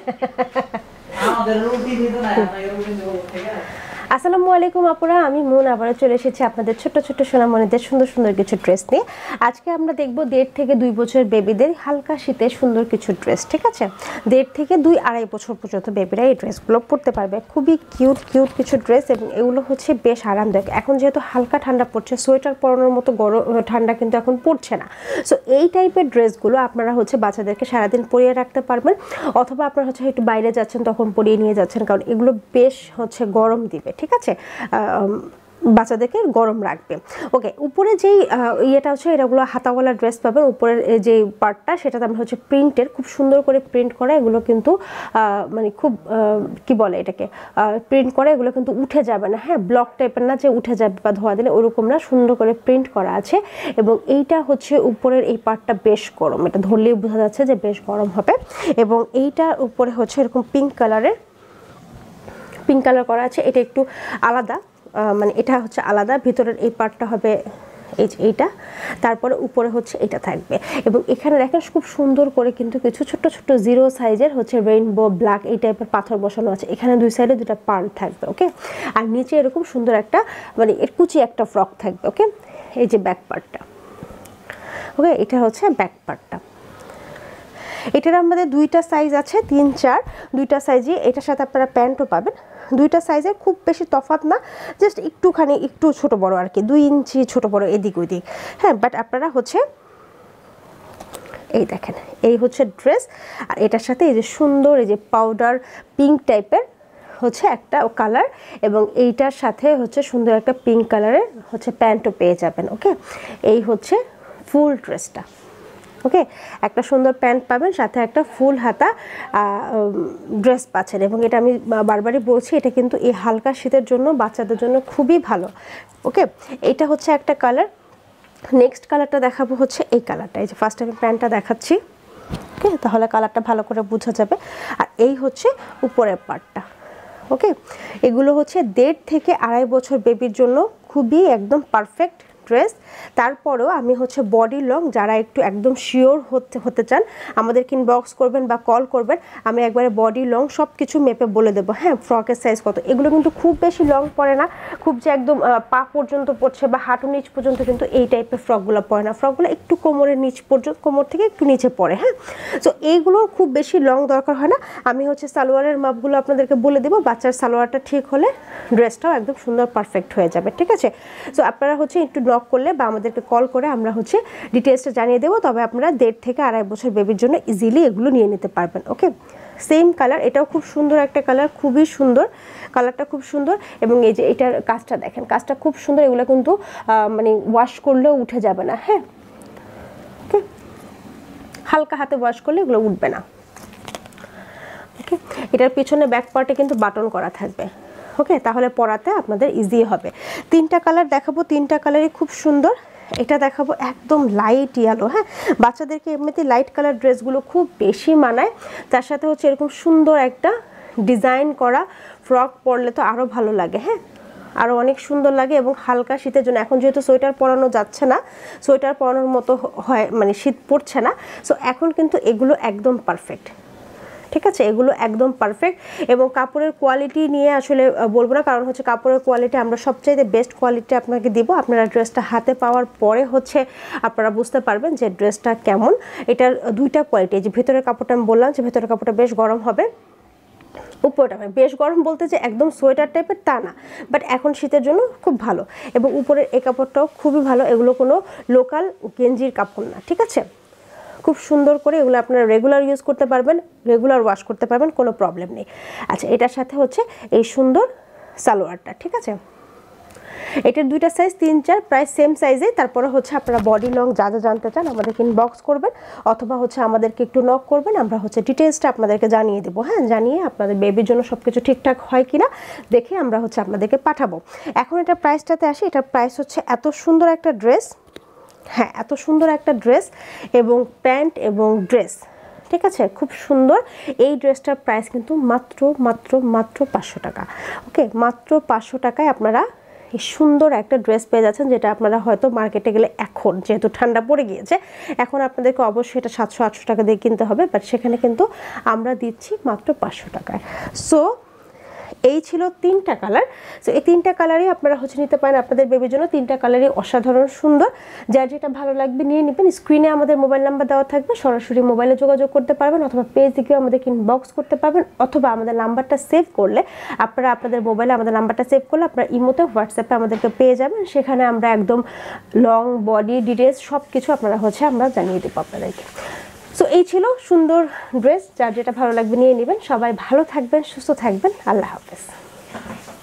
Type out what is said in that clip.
আমাদের রুটিন তো না, আমরা রুটিন দেব ঠিক আছে। আসসালামু আলাইকুম আপুরা, আমি মুন আবারও চলে এসেছি আপনাদের ছোট্ট ছোট্ট সোনামণিদের সুন্দর সুন্দর কিছু ড্রেস নিয়ে। আজকে আমরা দেখব 1.5 থেকে 2 বছর বেবিদের হালকা শীতের সুন্দর কিছু ড্রেস। ঠিক আছে, 1.5 থেকে 2-2.5 বছর পর্যন্ত বেবিরা এই ড্রেসগুলো পরতে পারবে। খুবই কিউট কিউট কিছু ড্রেস এবং এগুলো হচ্ছে বেশ আরামদায়ক। এখন যেহেতু হালকা ঠান্ডা পড়ছে, সোয়েটার পরানোর মতো গরম ঠান্ডা কিন্তু এখন পড়ছে না। সো এই টাইপের ড্রেসগুলো আপনারা হচ্ছে বাচ্চাদেরকে সারাদিন পরিয়ে রাখতে পারবেন, অথবা আপনারা হচ্ছে একটু বাইরে যাচ্ছেন তখন পরিয়ে নিয়ে যাচ্ছেন, কারণ এগুলো বেশ হচ্ছে গরম দিবে। ঠিক আছে, বাচ্চাদেরকে গরম রাখবে। ওকে, উপরে যেই ইয়েটা হচ্ছে এটাগুলো হাতাওয়ালা ড্রেস পাবেন। উপরের যে পার্টটা সেটাতে আমরা হচ্ছে প্রিন্টের, খুব সুন্দর করে প্রিন্ট করা। এগুলো কিন্তু মানে খুব কি বলে এটাকে, প্রিন্ট করা। এগুলো কিন্তু উঠে যাবে না, হ্যাঁ, ব্লক টাইপের না যে উঠে যাবে বা ধোয়া দিলে ওরকম না, সুন্দর করে প্রিন্ট করা আছে। এবং এইটা হচ্ছে উপরের এই পার্টটা বেশ গরম, এটা ধরলেই বোঝা যাচ্ছে যে বেশ গরম হবে। এবং এইটার উপরে হচ্ছে এরকম পিঙ্ক কালার করা আছে। এটা একটু আলাদা, মানে এটা হচ্ছে আলাদা। ভিতরের এই পার্টটা হবে এইটা, তারপরে উপরে হচ্ছে এটা থাকবে। এবং এখানে দেখেন খুব সুন্দর করে কিন্তু কিছু ছোট ছোট 0 সাইজের হচ্ছে রেইনবো ব্ল্যাক এই টাইপের পাথর বসানো আছে। এখানে 2 সাইডে 2টা পার্ল থাকবে। ওকে, আর নিচে এরকম সুন্দর একটা মানে এর কুচি একটা ফ্রক থাকবে। ওকে, এই যে ব্যাক পার্টটা। ওকে, এটা হচ্ছে ব্যাক পার্টটা। এটার আমাদের 2টা সাইজ আছে, 3-4 2টা সাইজই। এটার সাথে আপনারা প্যান্টও পাবেন। 2টা সাইজের খুব বেশি তফাৎ না, জাস্ট একটুখানি একটু ছোট বড় আর কি, 2 ইঞ্চি ছোট বড় এদিক ওইদিক। হ্যাঁ, বাট আপনারা হচ্ছে এই দেখেন, এই হচ্ছে ড্রেস। আর এটার সাথে এই যে সুন্দর এই যে পাউডার পিঙ্ক টাইপের হচ্ছে একটা কালার, এবং এইটার সাথে হচ্ছে সুন্দর একটা পিঙ্ক কালারের হচ্ছে প্যান্টও পেয়ে যাবেন। ওকে, এই হচ্ছে ফুল ড্রেসটা। ওকে, একটা সুন্দর প্যান্ট পাবেন, সাথে একটা ফুল হাতা ড্রেস পাচ্ছেন। এবং এটা আমি বারবারই বলছি, এটা কিন্তু এই হালকা শীতের জন্য বাচ্চাদের জন্য খুবই ভালো। ওকে, এটা হচ্ছে একটা কালার। নেক্সট কালারটা দেখাবো হচ্ছে এই কালারটা। এই যে ফার্স্ট আমি প্যান্টটা দেখাচ্ছি। ওকে, তাহলে কালারটা ভালো করে বোঝা যাবে। আর এই হচ্ছে উপরের পার্টটা। ওকে, এগুলো হচ্ছে 1.5 থেকে 2.5 বছর বেবির জন্য খুবই একদম পারফেক্ট ড্রেস। তারপরেও আমি হচ্ছে বডি লং যারা একটু একদম শিওর হতে চান, আমাদেরকে ইনবক্স করবেন বা কল করবেন, আমি একবারে বডি লং সব কিছু মেপে বলে দেবো। হ্যাঁ, ফ্রকের সাইজ কত। এগুলো কিন্তু খুব বেশি লং পড়ে না, খুব যে একদম পা পর্যন্ত পড়ছে বা হাঁটু নিচ পর্যন্ত কিন্তু এই টাইপের ফ্রকগুলো পড়ে না। ফ্রকগুলো একটু কোমরের নিচ পর্যন্ত, কোমর থেকে একটু নিচে পড়ে। হ্যাঁ, তো এইগুলো খুব বেশি লং দরকার হয় না। আমি হচ্ছে সালোয়ারের মাপগুলো আপনাদেরকে বলে দেবো। বাচ্চার সালোয়ারটা ঠিক হলে ড্রেসটাও একদম সুন্দর পারফেক্ট হয়ে যাবে। ঠিক আছে, সো আপনারা হচ্ছে একটু নক করলে বা আমাদেরকে কল করে আমরা হচ্ছে ডিটেলসটা জানিয়ে দেবো। তবে আপনারা 1.5 থেকে 2.5 বছর বেবির জন্য ইজিলি এগুলো নিয়ে নিতে পারবেন। ওকে, সেম কালার, এটাও খুব সুন্দর একটা কালার, খুবই সুন্দর কালারটা, খুব সুন্দর। এবং এই যে এটার কাজটা দেখেন, কাজটা খুব সুন্দর। এগুলো কিন্তু মানে ওয়াশ করলেও উঠে যাবে না। হ্যাঁ, ওকে, হালকা হাতে ওয়াশ করলে এগুলো উঠবে না। ওকে, এটার পিছনে ব্যাক পার্টে কিন্তু বাটন করা থাকবে। ওকে, তাহলে পরাতে আপনাদের ইজি হবে। 3টা কালার দেখাবো, 3টা কালারই খুব সুন্দর। এটা দেখাবো একদম লাইট ইয়েলো। হ্যাঁ, বাচ্চাদেরকে এমনিতে লাইট কালার ড্রেসগুলো খুব বেশি মানায়। তার সাথে হচ্ছে এরকম সুন্দর একটা ডিজাইন করা ফ্রক পরলে তো আরও ভালো লাগে। হ্যাঁ, আরও অনেক সুন্দর লাগে। এবং হালকা শীতের জন্য, এখন যেহেতু সোয়েটার পরানো যাচ্ছে না, সোয়েটার পরানোর মতো হয় মানে শীত পড়ছে না, সো এখন কিন্তু এগুলো একদম পারফেক্ট। ঠিক আছে, এগুলো একদম পারফেক্ট। এবং কাপড়ের কোয়ালিটি নিয়ে আসলে বলবো না, কারণ হচ্ছে কাপড়ের কোয়ালিটি আমরা সবচাইতে বেস্ট কোয়ালিটি আপনাকে দিব। আপনারা ড্রেসটা হাতে পাওয়ার পরে হচ্ছে আপনারা বুঝতে পারবেন যে ড্রেসটা কেমন। এটার 2টা কোয়ালিটি। যে ভেতরের কাপড়টা আমি বললাম যে ভেতরের কাপড়টা বেশ গরম হবে, উপরটা বেশ গরম বলতে যে একদম সোয়েটার টাইপের তা না, বাট এখন শীতের জন্য খুব ভালো। এবং উপরের এই কাপড়টাও খুবই ভালো, এগুলো কোনো লোকাল গেঞ্জির কাপড় না। ঠিক আছে, খুব সুন্দর করে এগুলো আপনারা রেগুলার ইউজ করতে পারবেন, রেগুলার ওয়াশ করতে পারবেন, কোনো প্রবলেম নেই। আচ্ছা, এটার সাথে হচ্ছে এই সুন্দর সালোয়ারটা। ঠিক আছে, এটার 2টা সাইজ 3-4 প্রায় সেম সাইজে। তারপরে হচ্ছে আপনারা বডি লং যা যা জানতে চান আমাদেরকে ইনবক্স করবেন, অথবা হচ্ছে আমাদেরকে একটু নক করবেন, আমরা হচ্ছে ডিটেলসটা আপনাদেরকে জানিয়ে দেবো। হ্যাঁ, জানিয়ে আপনাদের বেবির জন্য সব কিছু ঠিকঠাক হয় কিনা দেখে আমরা হচ্ছে আপনাদেরকে পাঠাবো। এখন এটা প্রাইসটাতে আসি। এটার প্রাইস হচ্ছে এত সুন্দর একটা ড্রেস, হ্যাঁ, এত সুন্দর একটা ড্রেস এবং প্যান্ট এবং ড্রেস। ঠিক আছে, খুব সুন্দর। এই ড্রেসটার প্রাইস কিন্তু মাত্র 500 টাকা। ওকে, মাত্র 500 টাকায় আপনারা এই সুন্দর একটা ড্রেস পেয়ে যাচ্ছেন, যেটা আপনারা হয়তো মার্কেটে গেলে এখন যেহেতু ঠান্ডা পড়ে গিয়েছে এখন আপনাদেরকে অবশ্যই এটা 700-800 টাকা দিয়ে কিনতে হবে, বাট সেখানে কিন্তু আমরা দিচ্ছি মাত্র 500 টাকায়। সো এই ছিল 3টা কালার। সো এই 3টা কালারই আপনারা হচ্ছে নিতে পারেন আপনাদের বেবির জন্য। 3টা কালারই অসাধারণ সুন্দর, যার যেটা ভালো লাগবে নিয়ে নেবেন। স্ক্রিনে আমাদের মোবাইল নাম্বার দেওয়া থাকবে, সরাসরি মোবাইলে যোগাযোগ করতে পারবেন, অথবা পেজে গিয়ে আমাদেরকে ইনবক্স করতে পারবেন, অথবা আমাদের নাম্বারটা সেভ করলে আপনারা আপনাদের মোবাইলে আমাদের নাম্বারটা সেভ করলে আপনারা ইমোতে হোয়াটসঅ্যাপে আমাদেরকে পেয়ে যাবেন। সেখানে আমরা একদম লং বডি ডিটেলস সব কিছু আপনারা হচ্ছে আমরা জানিয়ে দেবো আপনাদেরকে। সো এই ছিল সুন্দর ড্রেস, যার যেটা ভালো লাগবে নিয়ে নেবেন। সবাই ভালো থাকবেন, সুস্থ থাকবেন, আল্লাহ হাফেজ।